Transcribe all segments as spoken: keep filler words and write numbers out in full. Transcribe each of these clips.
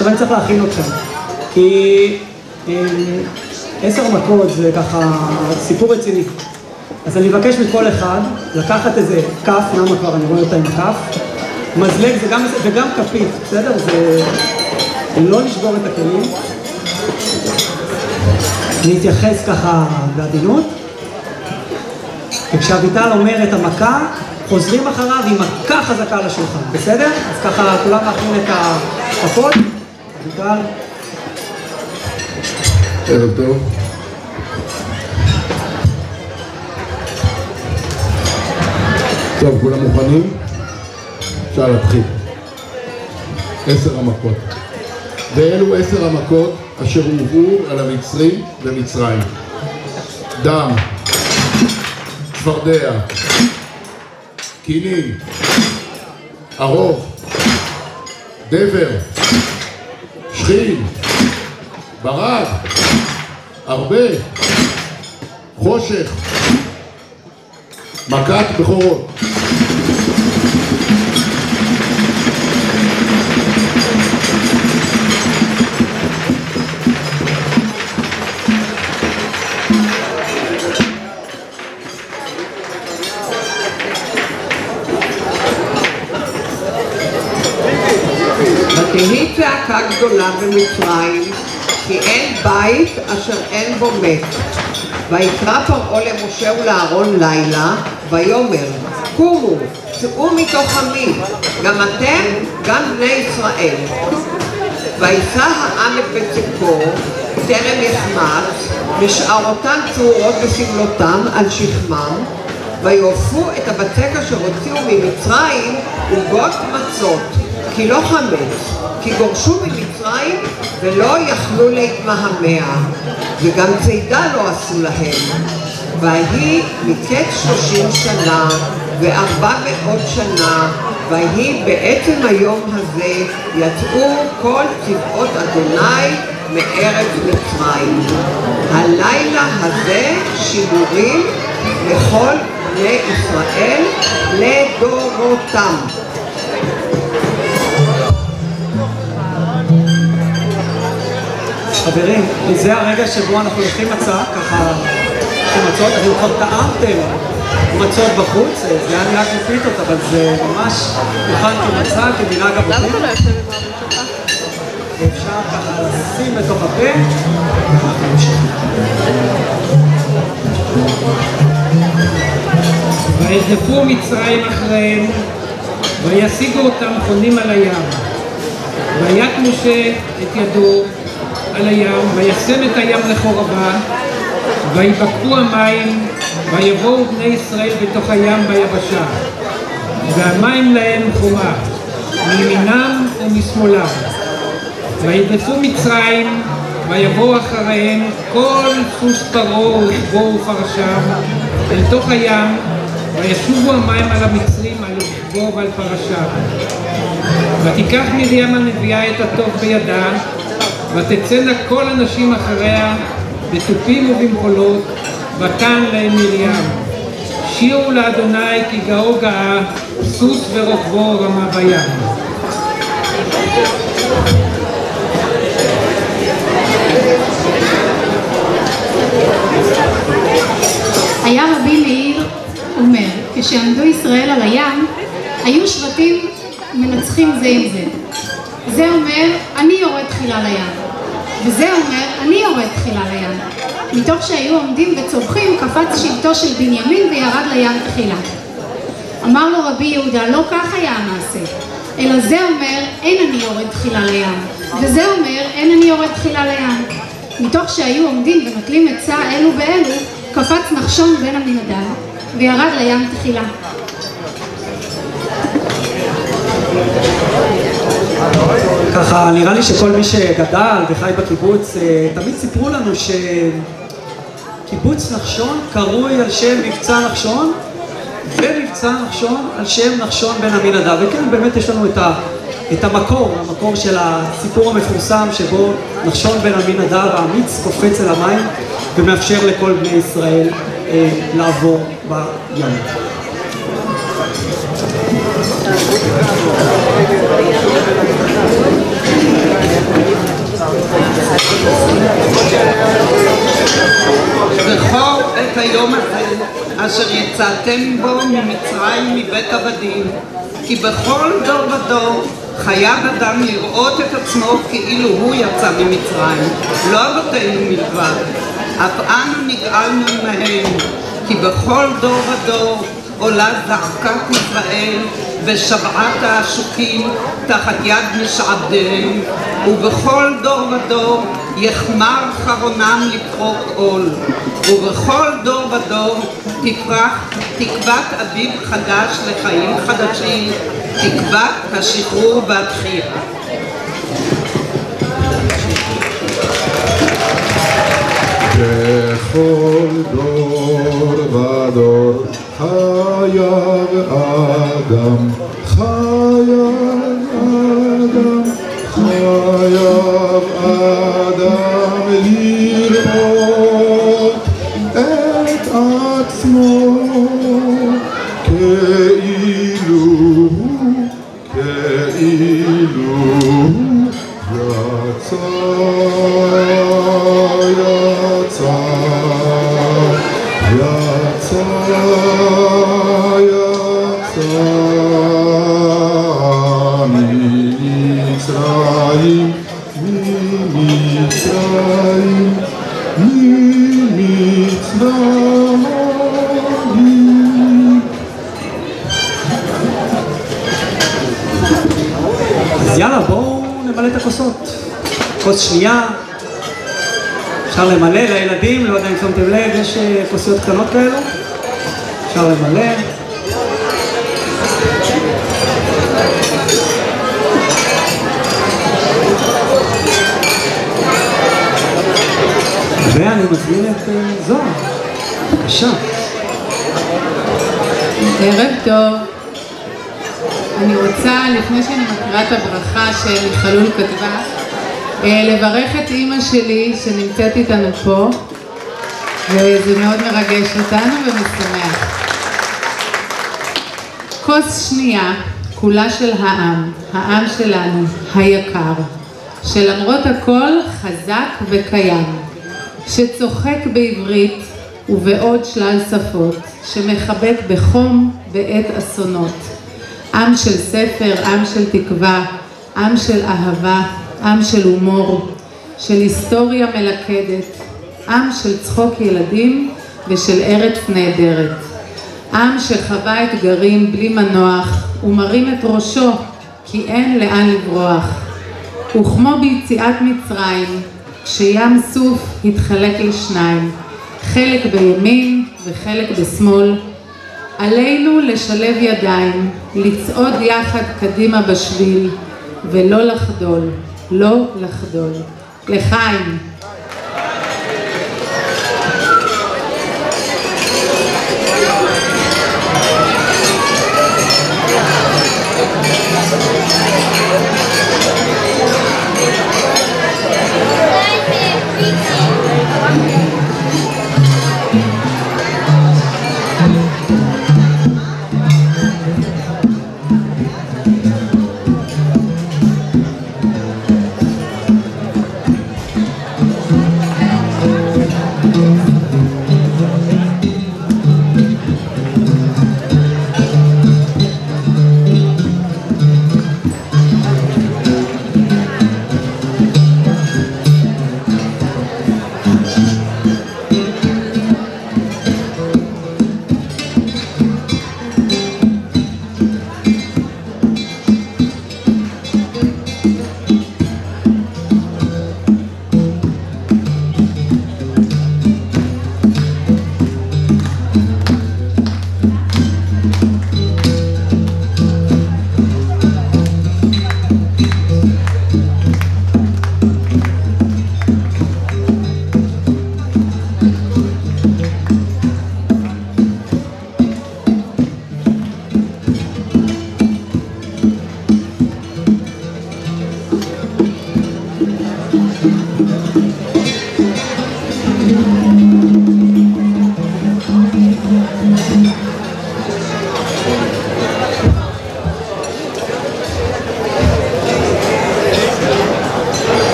עכשיו אני צריך להכין אתכם, כי עשר מכות זה ככה סיפור רציני. אז אני מבקש מכל אחד לקחת איזה כף, למה כבר אני רואה אותה עם כף, מזלג זה גם, וגם כפית, בסדר? זה לא לשבור את הכלים. להתייחס ככה בעדינות. וכשאביטל אומר את המכה, חוזרים אחריו עם מכה חזקה על השולחן, בסדר? אז ככה כולם להכין את הכפות. אביטל. ערב טוב. טוב, כולם מוכנים? אפשר להתחיל. עשר המכות. ואלו עשר המכות אשר הובאו על המצרים במצרים. דם, צפרדע, כינים, ארוך, דבר, שכין, ברד, הרבה, חושך, מכת בכורות. ותהי צעקה גדולה במצרים, כי אין בית אשר אין בו מת. ויקרא פרעה למשה ולאהרון לילה, ויאמר, קומו, צאו מתוך עמי, גם אתם, גם בני ישראל. וישא העם את בצקו, טרם יחמץ, משערותן צרורות בסמלותם על שכמם, ויאפו את הבצק אשר הוציאו ממצרים עוגות מצות, כי לא חמץ, כי גורשו ממצרים ולא יכלו להתמהמה, וגם צידה לא עשו להם. ויהי מקץ שלושים שנה וארבע מאות שנה, ויהי בעצם היום הזה יצאו כל צבאות אדוני מארץ מצרים. הלילה הזה שימורים לכל בני ישראל לדורותם. חברים, זה הרגע שבו אנחנו לוקחים מצה, ככה מצות, אני כבר טעמתם מצות בחוץ, זה היה נראה כמו פיתות, אבל זה ממש מוכן כמצה, כמנהג אבותינו. אפשר ככה לשים בתוך הפה, ואנחנו נמשיך. וירדפו מצרים אחריהם, וישיגו אותם חונים על הים. ויט משה את ידו על הים, וישם את הים לחורבה, ויבקעו המים, ויבואו בני ישראל בתוך הים ביבשה, והמים להם חומה, מימינם ומשמאלם. וירדפו מצרים, ויבואו אחריהם כל סוס פרעה ורכבו ופרשיו אל תוך הים, וישובו המים על המצרים, על רכבו ועל פרשיו. ותיקח מרים הנביאה את הטוב בידה, ותצאנה כל הנשים אחריה בתופים ובמחולות, ותן להם מרים, שירו לאדוני כי גאו גאה, סוס ורוכבו רמה בים. היה רבי מאיר אומר, כשעמדו ישראל על הים, היו שבטים מנצחים זה עם זה. זה אומר, אני יורד תחילה לים. וזה אומר, אני יורד תחילה לים. מתוך שהיו עומדים וצורכים, קפץ שבטו של בנימין וירד לים תחילה. אמר לו רבי יהודה, לא כך היה המעשה, אלא זה אומר, אין אני יורד תחילה לים. וזה אומר, אין אני יורד תחילה לים. מתוך שהיו עומדים ונוטלים עצה אלו באלו, קפץ נחשון בן עמינדב וירד לים תחילה. ככה נראה לי שכל מי שגדל וחי בקיבוץ, תמיד סיפרו לנו שקיבוץ נחשון קרוי על שם מבצע נחשון, ומבצע נחשון על שם נחשון בן עמינדב. וכן, באמת יש לנו את, ה, את המקור, המקור של הסיפור המפורסם שבו נחשון בן עמינדב האמיץ קופץ אל המים ומאפשר לכל בני ישראל אה, לעבור בים. אשר יצאתם בו ממצרים מבית עבדים, כי בכל דור ודור חייב אדם לראות את עצמו כאילו הוא יצא ממצרים, לא אבותינו מלבד, אף אנו נגאלנו מהם, כי בכל דור ודור עולה זעקת ישראל ושבעת העשוקים תחת יד משעבדיהם, ובכל דור ודור יחמר חרונם לפרוק עול, ובכל דור ודור תפרח תקוות אביב חדש לחיים חדשים, תקוות השחרור והתחייה. בכל דור ודור חייב אדם, חייב אדם, חייב אדם לראות את עצמו כאילו, כאילו יצא, יצא, יצא, יצא ממצרים, ממצרים, ממצרים. אז יאללה, בואו נמלא את הכוסות. כוס שנייה, אפשר למלא לילדים, לא יודע אם שמתם לב, יש כוסיות קטנות כאלו, אפשר למלא. ואני מזמין את זוהר, בבקשה. ערב טוב. אני רוצה, לפני שאני מקריאה את הברכה שמיכלול כתבה, לברך את אימא שלי שנמצאת איתנו פה, וזה מאוד מרגש אותנו ומשמח. כוס שנייה, כולה של העם, העם שלנו, היקר, שלמרות הכל חזק וקיים, שצוחק בעברית ובעוד שלל שפות, שמחבק בחום בעת אסונות. עם של ספר, עם של תקווה, עם של אהבה, עם של הומור, של היסטוריה מלכדת, עם של צחוק ילדים ושל ארץ נהדרת. עם שחווה אתגרים בלי מנוח ומרים את ראשו כי אין לאן לברוח. וכמו ביציאת מצרים, כים סוף התחלק לשניים, חלק בימין וחלק בשמאל, עלינו לשלב ידיים, לצעוד יחד קדימה בשביל, ולא לחדול, לא לחדול. לחיים.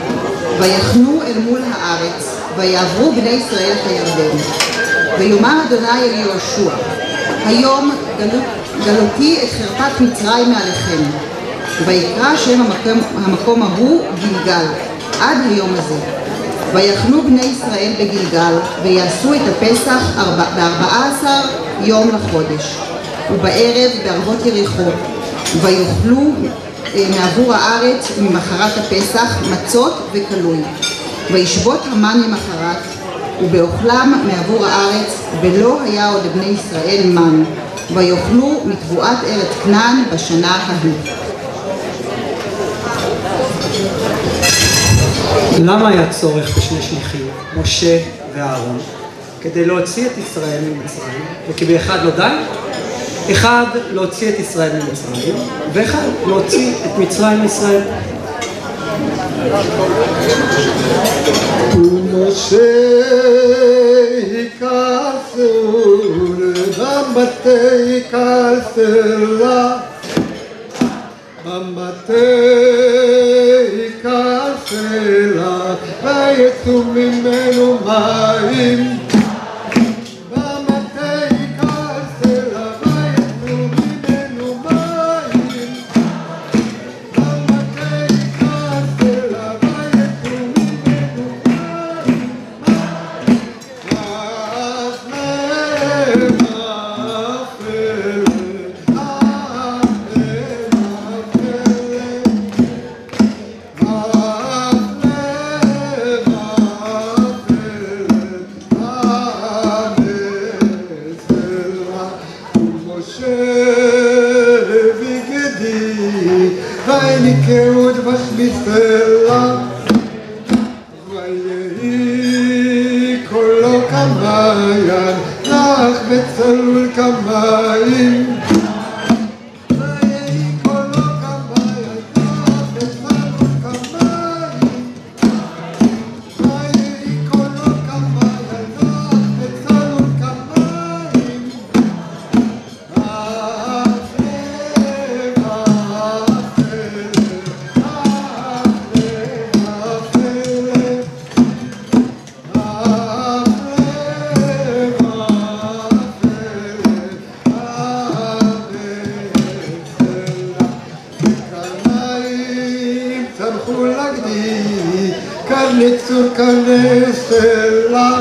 ויחנו אל מול הארץ, ויעברו בני ישראל את הירדן. ויאמר אדוני אל יהושע, היום גלות, גלותי את חרפת מצרים מעליכם. ויקרא שם המקום, המקום ההוא גלגל, עד היום הזה. ויחנו בני ישראל בגלגל, ויעשו את הפסח בארבעה עשר יום לחודש, ובערב בערבות יריחו, ויאכלו מעבור הארץ ממחרת הפסח מצות וכלוי. וישבות המן ממחרת, ובאוכלם מעבור הארץ, ולא היה עוד לבני ישראל מן, ויאכלו מתבואת ארץ כנען בשנה ההיא. למה היה צורך בשני שליחים, משה ואהרון? כדי להוציא את ישראל ממצרים, וכי באחד לא די? אחד להוציא את ישראל ממצרים, ואחד להוציא את מצרים מישראל. ומשה יכסו במטה יכסלה, במטה יכסלה, ויצאו ממנו מים. ויניקהו דבש בסלע, ויהי קולו כמעיין, נח בצלול כמים. ויהי קולו כמעיין, נח בצלול כמים. ויהי קולו כמעיין, נח בצלול כמים. קרנצור קרנסלה,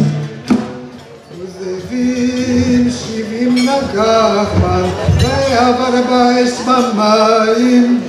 וזבים שבעים נגח מן, ויעבר באש במים.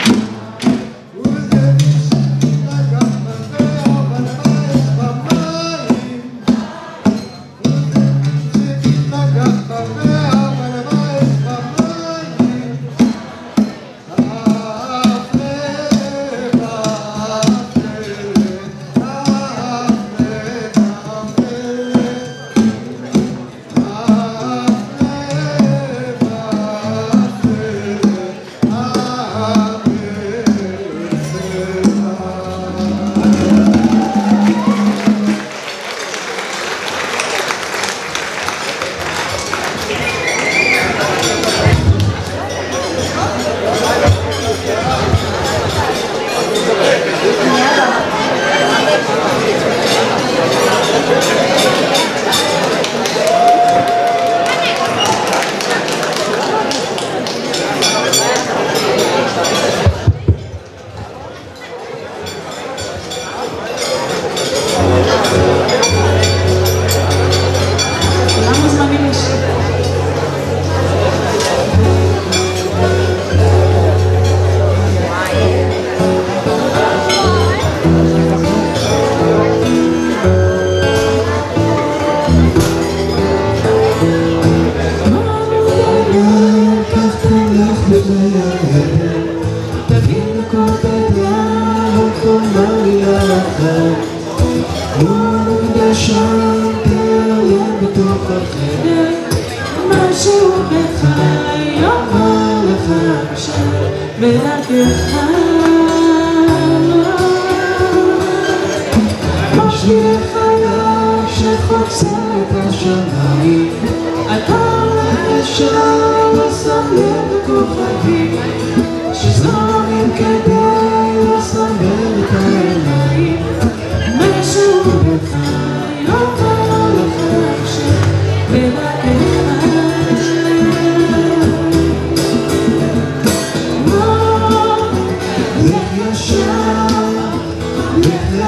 שזורים כדי לסבר את העיניים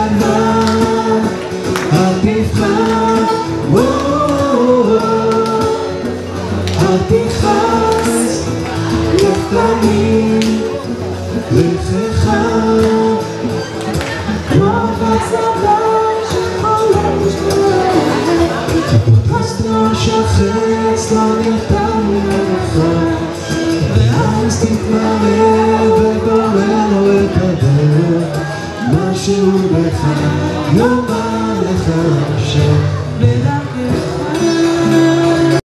לבן, אל תבחר, אל תכעס, לך תמיד, לכך כמו בצבא שחולם שלך, פסטרון של חץ לא נרתם ממך, ואז תתמרא ובורא לו את הדרך, משהו בך